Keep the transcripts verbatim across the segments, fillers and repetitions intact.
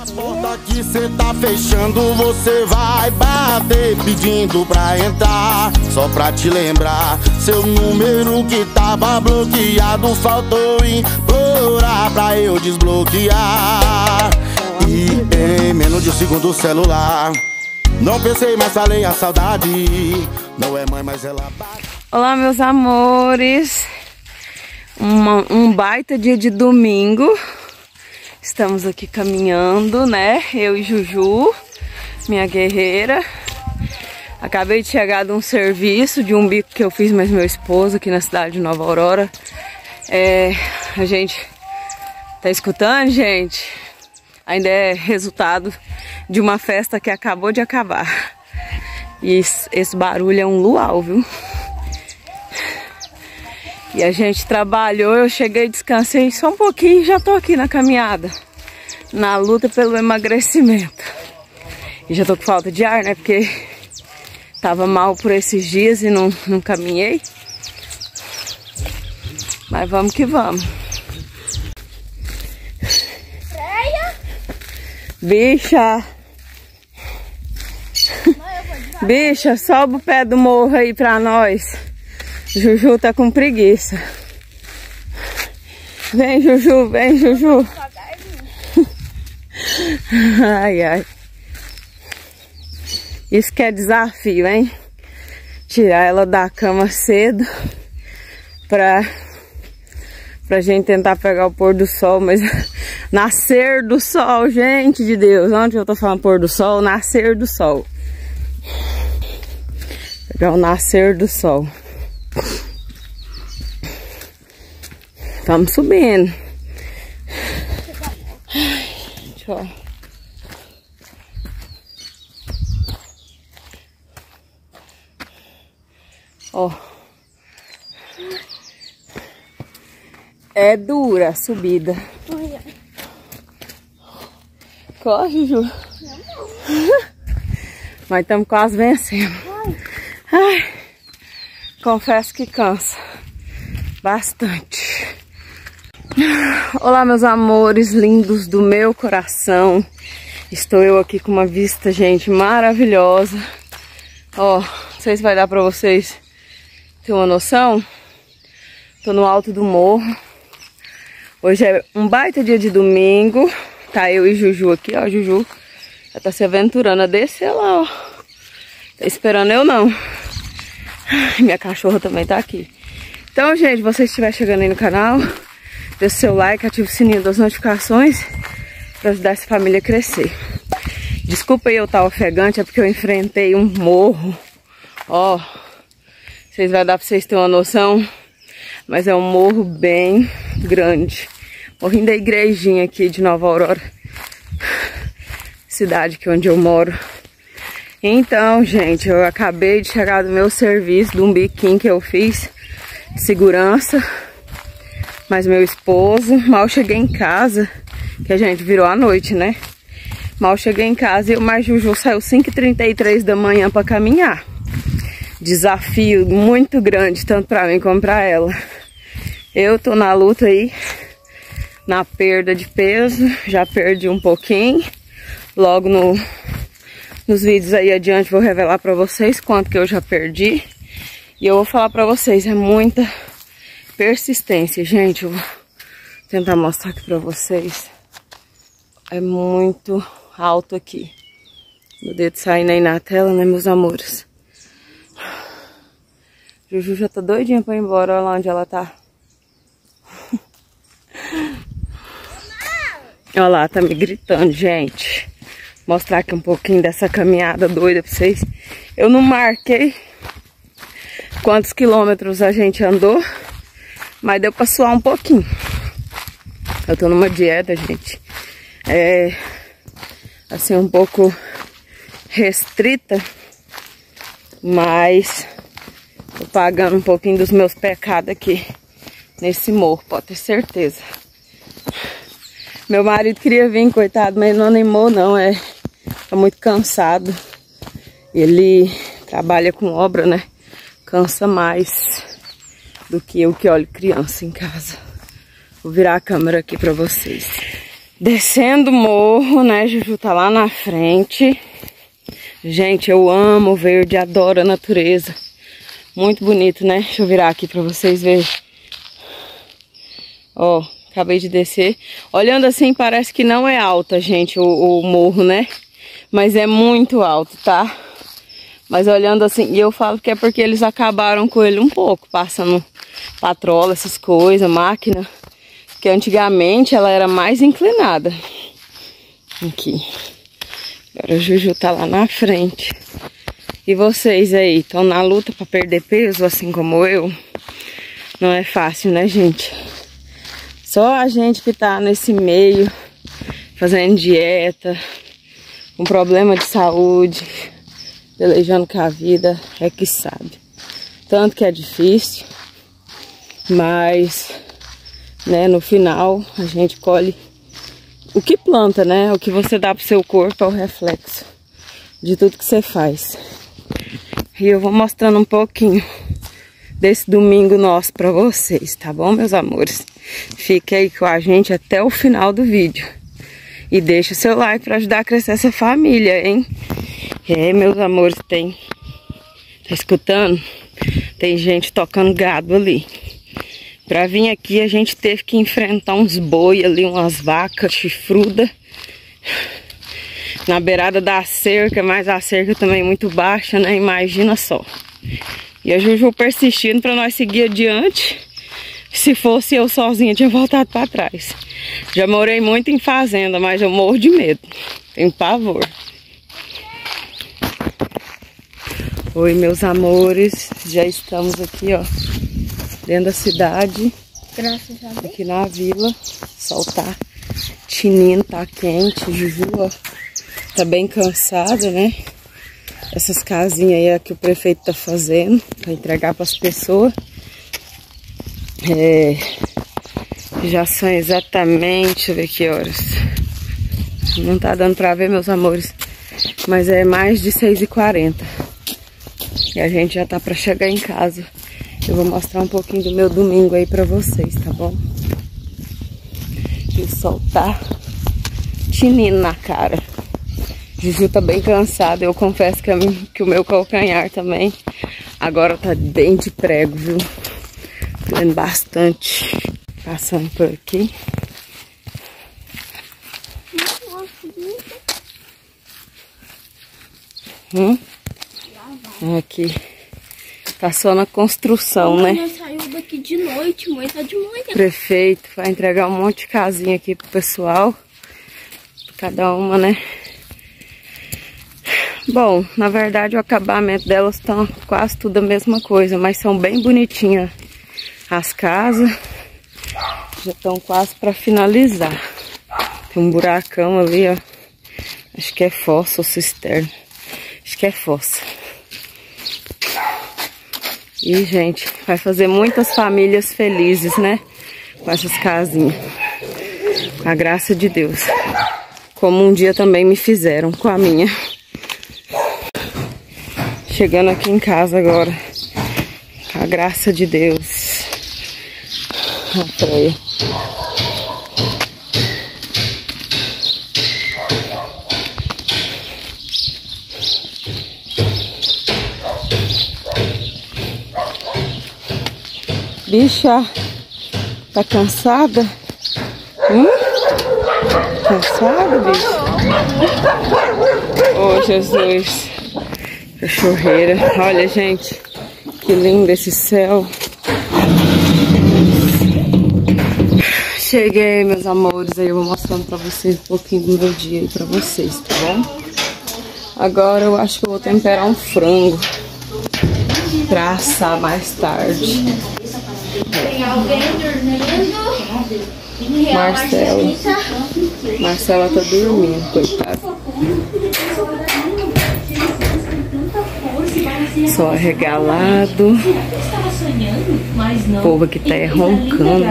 porta que cê tá fechando, você vai bater pedindo pra entrar. Só pra te lembrar, seu número que tava bloqueado, faltou implorar pra eu desbloquear. E em menos de um segundo o celular. Não pensei, mas falei a saudade. Não é mãe, mas ela bate. Olá, meus amores. Uma, um baita dia de domingo. Estamos aqui caminhando, né? Eu e Juju, minha guerreira. Acabei de chegar de um serviço, de um bico que eu fiz mais meu esposo aqui na cidade de Nova Aurora. É, a gente tá escutando, gente? Ainda é resultado de uma festa que acabou de acabar. E esse, esse barulho é um luau, viu? E a gente trabalhou, eu cheguei, descansei só um pouquinho e já tô aqui na caminhada. Na luta pelo emagrecimento. E já tô com falta de ar, né? Porque tava mal por esses dias e não, não caminhei. Mas vamos que vamos. Bicha! Bicha, sobe o pé do morro aí pra nós. Juju tá com preguiça. Vem, Juju, vem, Juju. Ai, ai. Isso que é desafio, hein? Tirar ela da cama cedo pra, pra gente tentar pegar o pôr do sol, mas nascer do sol, gente de Deus. Onde eu tô falando pôr do sol? Nascer do sol. Pegar o nascer do sol. Estamos subindo. Deixa eu... Ó. É dura a subida. Corre, Ju. Mas estamos quase vencendo. Ai, confesso que cansa bastante. Olá, meus amores lindos do meu coração. Estou eu aqui com uma vista, gente, maravilhosa. Ó, não sei se vai dar pra vocês terem uma noção. Tô no alto do morro. Hoje é um baita dia de domingo. Tá eu e Juju aqui, ó. Juju já tá se aventurando a descer lá, ó. Tá esperando eu não. Minha cachorra também tá aqui. Então, gente, se você estiver chegando aí no canal, deixa o seu like, ativa o sininho das notificações para ajudar essa família a crescer. Desculpa aí eu estar ofegante, é porque eu enfrentei um morro. Ó, vocês vai dar para vocês terem uma noção, mas é um morro bem grande. Morrinho da igrejinha aqui de Nova Aurora, cidade que onde eu moro. Então, gente, eu acabei de chegar do meu serviço, de um biquinho que eu fiz, segurança, mas meu esposo, mal cheguei em casa, que a gente virou à noite, né? Mal cheguei em casa e o mais Juju saiu cinco e trinta e três da manhã para caminhar. Desafio muito grande, tanto para mim como para ela. Eu tô na luta aí, na perda de peso, já perdi um pouquinho, logo no... Nos vídeos aí adiante vou revelar pra vocês quanto que eu já perdi. E eu vou falar pra vocês, é muita persistência, gente. Eu vou tentar mostrar aqui pra vocês. É muito alto aqui. Meu dedo saindo aí na tela, né, meus amores? Juju já tá doidinha pra ir embora, olha lá onde ela tá. Olha lá, tá me gritando, gente. Mostrar aqui um pouquinho dessa caminhada doida pra vocês. Eu não marquei quantos quilômetros a gente andou, mas deu pra suar um pouquinho. Eu tô numa dieta, gente. É... assim, um pouco restrita, mas tô pagando um pouquinho dos meus pecados aqui nesse morro, pode ter certeza. Meu marido queria vir, coitado, mas não animou não, é, tá muito cansado. Ele trabalha com obra, né? Cansa mais do que eu que olho criança em casa. Vou virar a câmera aqui pra vocês. Descendo o morro, né? Juju tá lá na frente. Gente, eu amo o verde, adoro a natureza. Muito bonito, né? Deixa eu virar aqui pra vocês verem. Ó, acabei de descer. Olhando assim, parece que não é alta, gente, o, o morro, né? Mas é muito alto, tá? Mas olhando assim, e eu falo que é porque eles acabaram com ele um pouco, passando patrola, essas coisas, máquina. Porque antigamente ela era mais inclinada. Aqui. Agora o Juju tá lá na frente. E vocês aí, estão na luta pra perder peso, assim como eu? Não é fácil, né, gente? Só a gente que tá nesse meio, fazendo dieta, com problema de saúde, pelejando com a vida, é que sabe. Tanto que é difícil, mas, né, no final a gente colhe o que planta, né? O que você dá pro seu corpo é o reflexo de tudo que você faz. E eu vou mostrando um pouquinho desse domingo nosso pra vocês, tá bom, meus amores? Fique aí com a gente até o final do vídeo. E deixa o seu like pra ajudar a crescer essa família, hein? É, meus amores, tem... Tá escutando? Tem gente tocando gado ali. Pra vir aqui a gente teve que enfrentar uns boi ali, umas vacas chifrudas. Na beirada da cerca, mas a cerca também é muito baixa, né? Imagina só. E a Juju persistindo pra nós seguir adiante. Se fosse eu sozinha, tinha voltado pra trás. Já morei muito em fazenda, mas eu morro de medo. Tenho pavor. Oi, meus amores. Já estamos aqui, ó, dentro da cidade. Graças a Deus. Aqui na vila. O sol tá tinindo, tá quente. Juju, ó, tá bem cansada, né? Essas casinhas aí é que o prefeito tá fazendo pra entregar pras pessoas. É, já são exatamente, deixa eu ver que horas. Não tá dando pra ver, meus amores, mas é mais de seis e quarenta. E a gente já tá pra chegar em casa. Eu vou mostrar um pouquinho do meu domingo aí pra vocês, tá bom? E o sol tá tinindo na cara. Juju tá bem cansada. Eu confesso que, a mim, que o meu calcanhar também agora tá bem de prego, viu? Doendo bastante. Passando por aqui. Hum? Aqui. Tá só na construção, né? Mãe saiu daqui de noite, mãe tá de manhã. Prefeito vai entregar um monte de casinha aqui pro pessoal. Cada uma, né? Bom, na verdade o acabamento delas estão quase tudo a mesma coisa, mas são bem bonitinhas as casas. Já estão quase para finalizar. Tem um buracão ali, ó. Acho que é fossa ou cisterna. Acho que é fossa. E, gente, vai fazer muitas famílias felizes, né? Com essas casinhas. Com a graça de Deus. Como um dia também me fizeram com a minha. Chegando aqui em casa agora. Com a graça de Deus. A praia. Bicha, tá cansada? Hum? Cansada, bicho? Oh, Jesus. Cachorreira. Olha, gente, que lindo esse céu. Cheguei, meus amores. Aí eu vou mostrando pra vocês um pouquinho do meu dia aí pra vocês, tá bom? Agora eu acho que eu vou temperar um frango pra assar mais tarde. Tem alguém dormindo? Marcela. Marcela tá dormindo, coitada. Só arregalado. O povo aqui tá roncando.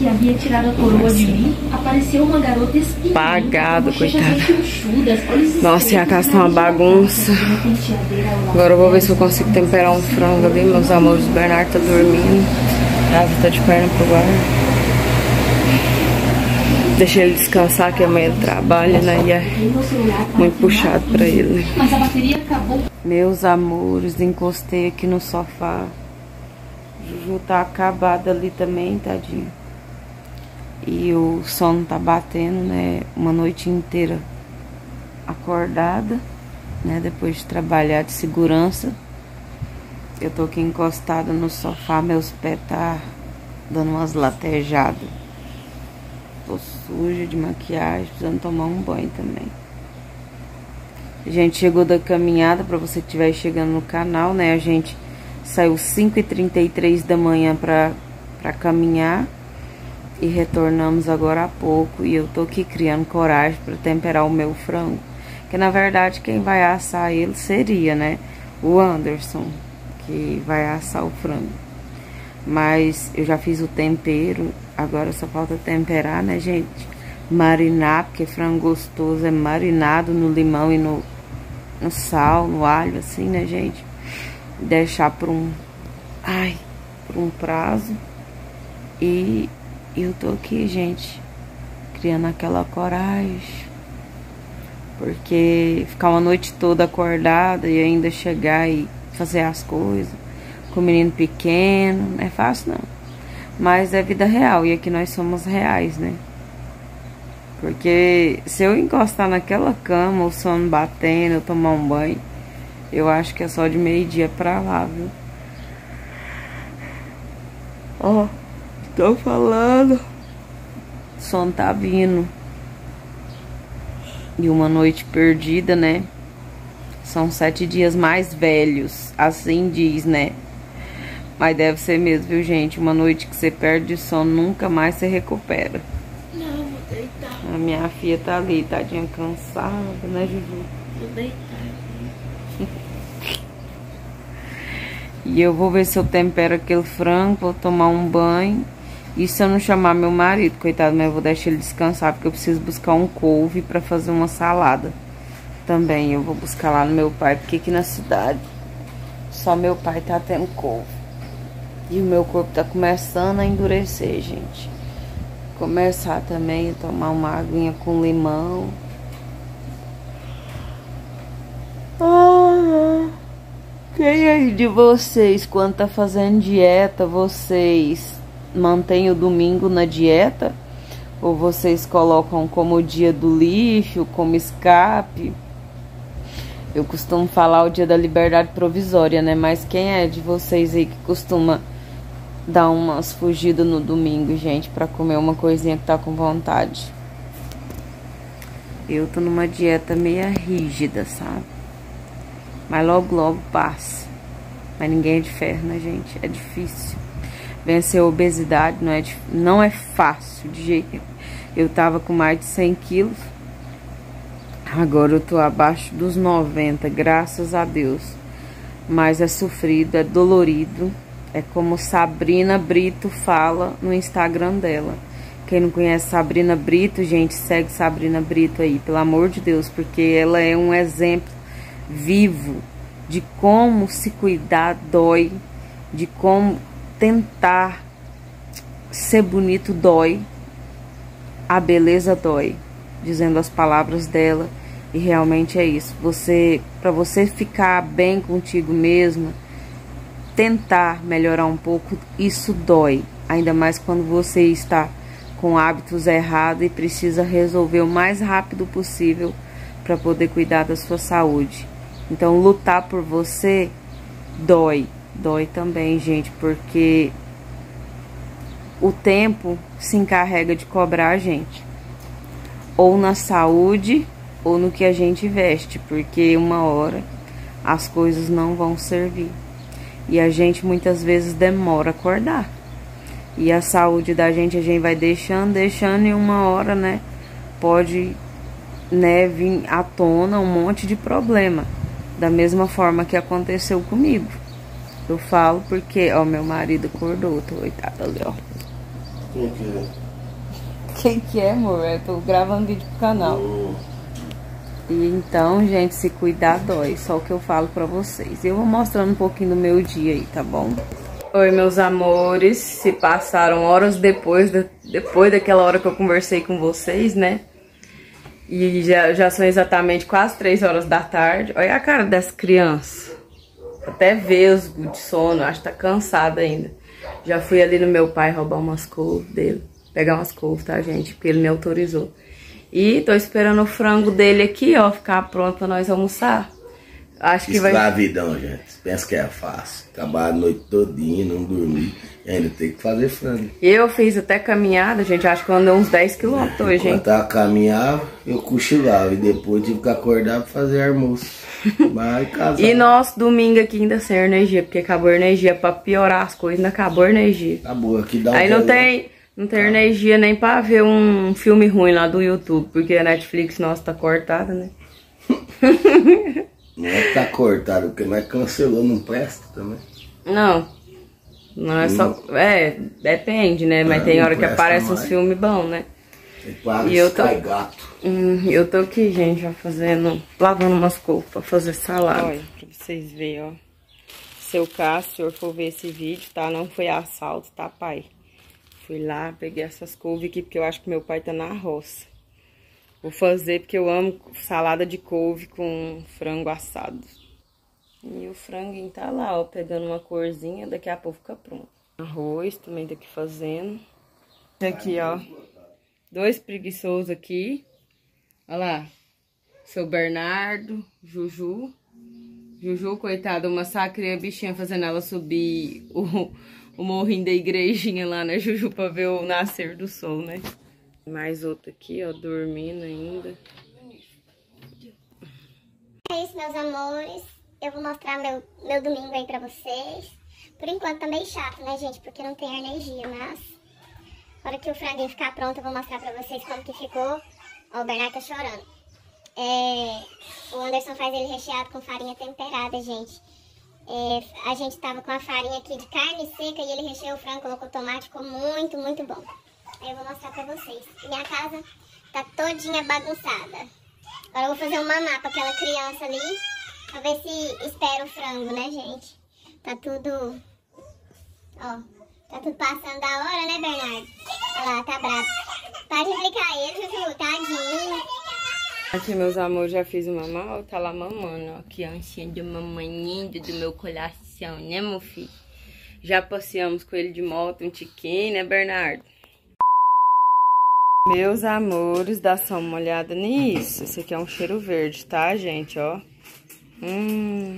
Pagado, coitada. Nossa, e a casa tá uma bagunça. Agora eu vou ver se eu consigo temperar um frango ali. Meus amores, o Bernardo tá dormindo. A Ava tá de perna pro ar. Deixei ele descansar, que amanhã ele trabalha, né? E é muito puxado pra ele, né? Mas a bateria acabou. Meus amores, encostei aqui no sofá. Juju tá acabada ali também, tadinho. E o sono tá batendo, né? Uma noite inteira acordada, né? Depois de trabalhar de segurança. Eu tô aqui encostada no sofá, meus pés tá dando umas latejadas. Tô suja de maquiagem, precisando tomar um banho também. A gente chegou da caminhada, pra você que estiver chegando no canal, né? A gente saiu cinco e trinta e três da manhã pra, pra caminhar. E retornamos agora há pouco. E eu tô aqui criando coragem pra temperar o meu frango. Que na verdade quem vai assar ele seria, né? O Anderson, que vai assar o frango. Mas eu já fiz o tempero. Agora só falta temperar, né, gente? Marinar, porque frango gostoso é marinado no limão e no, no sal, no alho, assim, né, gente? Deixar por um... Ai, por um prazo. E eu tô aqui, gente, criando aquela coragem. Porque ficar uma noite toda acordada e ainda chegar e fazer as coisas com o menino pequeno, não é fácil, não. Mas é vida real, e aqui nós somos reais, né? Porque se eu encostar naquela cama, o sono batendo, eu tomar um banho, eu acho que é só de meio-dia pra lá, viu? Ó, tô falando. O sono tá vindo. E uma noite perdida, né? São sete dias mais velhos, assim diz, né? Mas deve ser mesmo, viu, gente? Uma noite que você perde o sono, nunca mais se recupera. Não, eu vou deitar. A minha filha tá ali, tadinha, cansada, né, Juju? Vou deitar. E eu vou ver se eu tempero aquele frango, vou tomar um banho. E se eu não chamar meu marido, coitado, mas eu vou deixar ele descansar, porque eu preciso buscar um couve pra fazer uma salada. Também eu vou buscar lá no meu pai, porque aqui na cidade só meu pai tá tendo couve. E o meu corpo tá começando a endurecer, gente. Começar também a tomar uma aguinha com limão. Ah, quem aí de vocês, quando tá fazendo dieta, vocês mantêm o domingo na dieta? Ou vocês colocam como o dia do lixo, como escape? Eu costumo falar o dia da liberdade provisória, né? Mas quem é de vocês aí que costuma dar umas fugidas no domingo, gente, pra comer uma coisinha que tá com vontade? Eu tô numa dieta meio rígida, sabe? Mas logo, logo passa. Mas ninguém é de ferro, né, gente? É difícil. Vencer a obesidade não é, não é fácil de jeito nenhum. Eu tava com mais de cem quilos. Agora eu tô abaixo dos noventa, graças a Deus. Mas é sofrido, é dolorido. É como Sabrina Brito fala no Instagram dela. Quem não conhece Sabrina Brito, gente, segue Sabrina Brito aí, pelo amor de Deus. Porque ela é um exemplo vivo de como se cuidar dói. De como tentar ser bonito dói. A beleza dói. Dizendo as palavras dela. E realmente é isso. Você, para você ficar bem contigo mesma, tentar melhorar um pouco, isso dói. Ainda mais quando você está com hábitos errados e precisa resolver o mais rápido possível para poder cuidar da sua saúde. Então, lutar por você dói. Dói também, gente, porque o tempo se encarrega de cobrar a gente. Ou na saúde, ou no que a gente veste, porque uma hora as coisas não vão servir. E a gente muitas vezes demora a acordar. E a saúde da gente, a gente vai deixando, deixando, e uma hora, né, pode, né, vir à tona um monte de problema. Da mesma forma que aconteceu comigo. Eu falo porque, ó, meu marido acordou, tô coitado ali, ó. Quem que é? Quem que é, amor? Eu tô gravando vídeo pro canal. Oh. E então, gente, se cuidar dói. Só o que eu falo pra vocês. Eu vou mostrando um pouquinho do meu dia aí, tá bom? Oi, meus amores, se passaram horas depois, da, depois daquela hora que eu conversei com vocês, né? E já, já são exatamente quase três horas da tarde. Olha a cara dessa criança. Até vesgo de sono, acho que tá cansada ainda. Já fui ali no meu pai roubar umas couves dele. Pegar umas couves, tá, gente? Porque ele me autorizou. E tô esperando o frango dele aqui, ó, ficar pronto pra nós almoçar. Acho que vai... Escravidão, gente. Pensa que é fácil. Acabar a noite todinha, não dormir. E ainda tem que fazer frango. Eu fiz até caminhada, gente. Acho que eu andei uns dez quilômetros hoje, hein? Enquanto eu caminhava, eu cochilava. E depois tive que acordar pra fazer almoço. Vai casar. E nosso domingo aqui ainda sem energia. Porque acabou a energia. Pra piorar as coisas, ainda acabou a energia. Acabou. Aqui dá um Aí não tem, não tem energia nem pra ver um filme ruim lá do YouTube. Porque a Netflix, nossa, tá cortada, né? Não é que tá cortado, porque nós cancelou, não presta também. Não, não é só... É, depende, né? Mas É, tem não hora que presta aparece uns mais. filmes bons, né? Tem paga E eu tô- Sky Gato. Hum, eu tô aqui, gente, já fazendo... Lavando umas couves pra fazer salada. Olha, pra vocês verem, ó. Se o Cássio, se eu for ver esse vídeo, tá? Não foi assalto, tá, pai? Fui lá, peguei essas couves aqui, porque eu acho que meu pai tá na roça. Vou fazer porque eu amo salada de couve com frango assado. E o franguinho tá lá, ó, pegando uma corzinha, daqui a pouco fica pronto. Arroz também tá aqui fazendo. Aqui, ó, dois preguiçosos aqui. Olha lá, seu Bernardo, Juju. Juju, coitada, uma sacria bichinha fazendo ela subir o, o morrinho da igrejinha lá, né, Juju, pra ver o nascer do sol, né? Mais outro aqui, ó, dormindo ainda. É isso, meus amores. Eu vou mostrar meu, meu domingo aí pra vocês. Por enquanto tá meio chato, né, gente? Porque não tem energia, mas... Na hora que o franguinho ficar pronto, eu vou mostrar pra vocês como que ficou. Ó, o Bernardo tá chorando. É... O Anderson faz ele recheado com farinha temperada, gente. É... A gente tava com a farinha aqui de carne seca e ele recheou o frango, colocou tomate, ficou muito, muito bom. Aí eu vou mostrar pra vocês. Minha casa tá todinha bagunçada. Agora eu vou fazer um mamá pra aquela criança ali. Pra ver se espera o frango, né, gente? Tá tudo... Ó, tá tudo passando da hora, né, Bernardo? Olha lá, tá bravo. Para de implicar ele, Juju, tadinho. Aqui, meus amores, já fiz o mamá, ó, tá lá mamando, ó. Criancinha de mamaninha do meu coração, né, meu filho? Já passeamos com ele de moto, um tiquinho, né, Bernardo? Meus amores, dá só uma olhada nisso. Esse aqui é um cheiro verde, tá, gente, ó. Hum.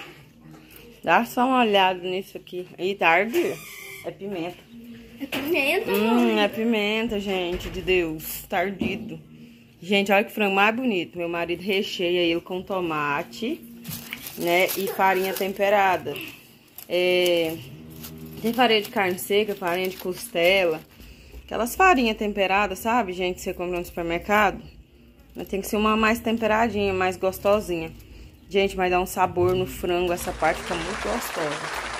Dá só uma olhada nisso aqui. Ih, tá ardido. É pimenta. É pimenta, Hum, é pimenta, gente, de Deus. Tá ardido. Gente, olha que frango mais bonito. Meu marido recheia ele com tomate, né, e farinha temperada. É... Tem farinha de carne seca, farinha de costela. Aquelas farinhas temperadas, sabe, gente, que você compra no supermercado. Mas tem que ser uma mais temperadinha, mais gostosinha. Gente, mas dá um sabor no frango, essa parte fica muito gostosa.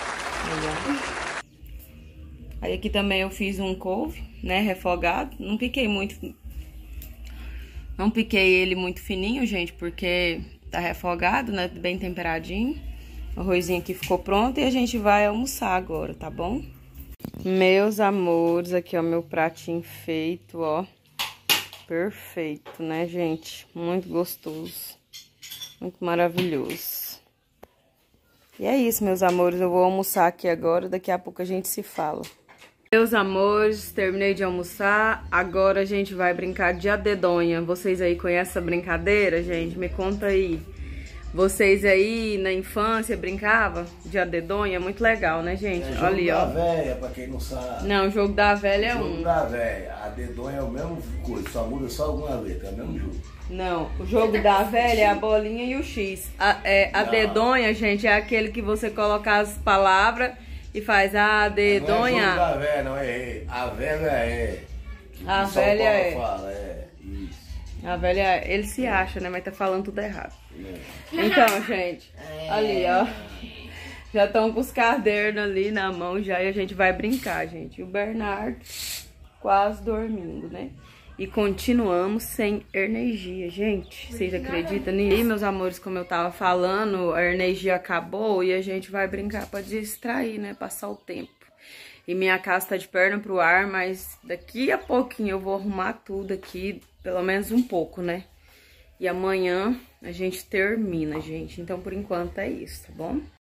Aí, Aí aqui também eu fiz um couve, né, refogado. Não piquei muito... Não piquei ele muito fininho, gente, porque tá refogado, né, bem temperadinho. O arrozinho aqui ficou pronto e a gente vai almoçar agora, tá bom? Meus amores, aqui ó, meu pratinho feito, ó. Perfeito, né, gente? Muito gostoso. Muito maravilhoso. E é isso, meus amores. Eu vou almoçar aqui agora. Daqui a pouco a gente se fala. Meus amores, terminei de almoçar. Agora a gente vai brincar de adedonha. Vocês aí conhecem essa brincadeira, gente? Me conta aí. Vocês aí na infância brincavam de adedonha? Muito legal, né, gente? É Olha ali, ó. jogo da véia, pra quem não sabe. Não, o jogo da velha é jogo um. da véia. A dedonha é o mesmo coisa, só muda só alguma letra, é o mesmo jogo. Não, o jogo da velha é a bolinha e o X. A, é, a dedonha, gente, é aquele que você coloca as palavras e faz a dedonha. Não é jogo da véia, não, é a velha é. A São velha Paulo é. Fala, é. Isso. A velha, ele se acha, né? Mas tá falando tudo errado. É. Então, gente, ali, ó. Já estão com os cadernos ali na mão já e a gente vai brincar, gente. E o Bernardo quase dormindo, né? E continuamos sem energia, gente. Vocês acreditam nisso? E, meus amores, como eu tava falando, a energia acabou e a gente vai brincar pra distrair, né? Passar o tempo. E minha casa tá de perna pro ar, mas daqui a pouquinho eu vou arrumar tudo aqui, pelo menos um pouco, né? E amanhã a gente termina, gente. Então, por enquanto é isso, tá bom?